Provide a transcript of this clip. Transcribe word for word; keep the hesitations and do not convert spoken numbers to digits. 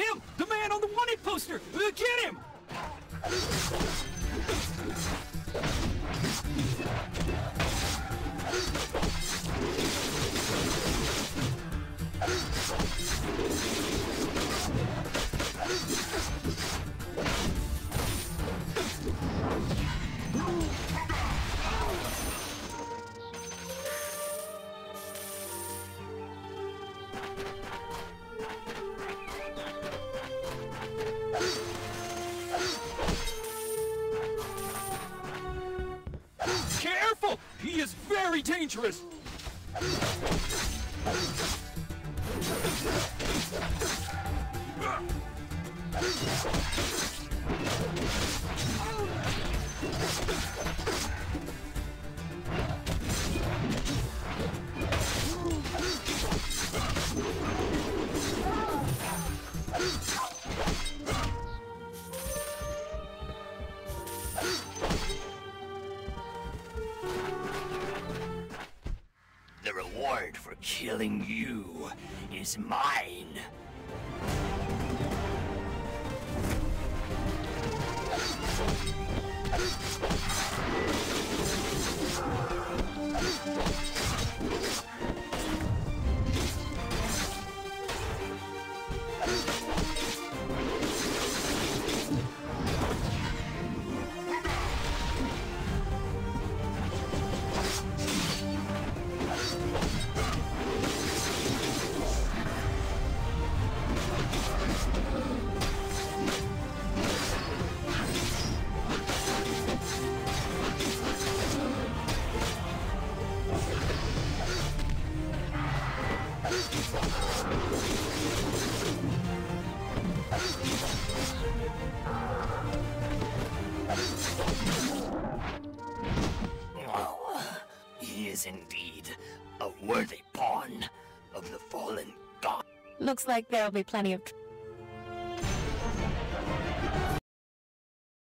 him! The man on the wanted poster! Uh, get him! Careful! He is very dangerous! The reward for killing you is mine. He is indeed a worthy pawn of the fallen god. Looks like there'll be plenty of